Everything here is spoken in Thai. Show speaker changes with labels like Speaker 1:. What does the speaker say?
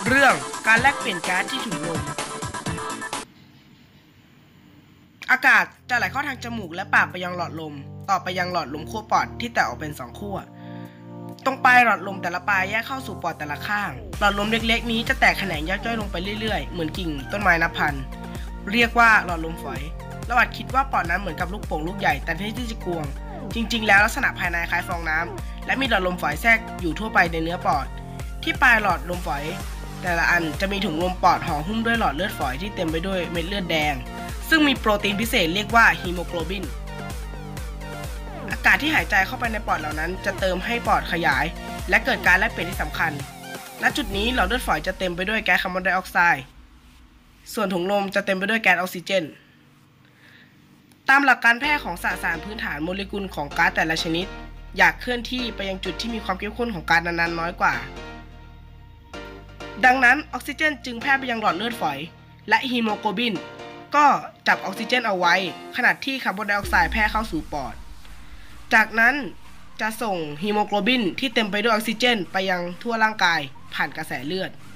Speaker 1: เรื่องการแลกเปลี่ยนก๊าซที่ถุงลมอากาศจะไหลเข้าทางจมูกและปากไปยังหลอดลมต่อไปยังหลอดลมขั้วปอดที่แตกออกเป็น2ขั้วตรงปลายหลอดลมแต่ละปลายแยกเข้าสู่ปอดแต่ละข้างหลอดลมเล็กๆนี้จะแตกแขนงย่อยๆลงไปเรื่อยๆเหมือนกิ่งต้นไม้นับพันเรียกว่าหลอดลมฝอยเราอาจคิดว่าปอดนั้นเหมือนกับลูกโป่งลูกใหญ่แต่ที่จะกวงจริงๆแล้วลักษณะภายในคล้ายฟองน้ำและมีหลอดลมฝอยแทรกอยู่ทั่วไปในเนื้อปอดที่ปลายหลอดลมฝอยแต่ละอันจะมีถุงลมปอดห่อหุ้มด้วยหลอดเลือดฝอยที่เต็มไปด้วยเม็ดเลือดแดงซึ่งมีโปรตีนพิเศษเรียกว่าฮีโมโกลบินอากาศที่หายใจเข้าไปในปอดเหล่านั้นจะเติมให้ปอดขยายและเกิดการแลกเปลี่ยนที่สำคัญณจุดนี้หลอดเลือดฝอยจะเต็มไปด้วยแก๊สคาร์บอนไดออกไซด์ส่วนถุงลมจะเต็มไปด้วยแก๊สออกซิเจนตามหลักการแพทย์ของสสารพื้นฐานโมเลกุลของก๊าซแต่ละชนิดอยากเคลื่อนที่ไปยังจุดที่มีความเข้มข้นของก๊าซนั้นๆน้อยกว่าดังนั้นออกซิเจนจึงแพร่ไปยังหลอดเลือดฝอยและฮีโมโกลบินก็จับออกซิเจนเอาไว้ขณะที่คาร์บอนไดออกไซด์แพร่เข้าสู่ปอดจากนั้นจะส่งฮีโมโกลบินที่เต็มไปด้วยออกซิเจนไปยังทั่วร่างกายผ่านกระแสเลือด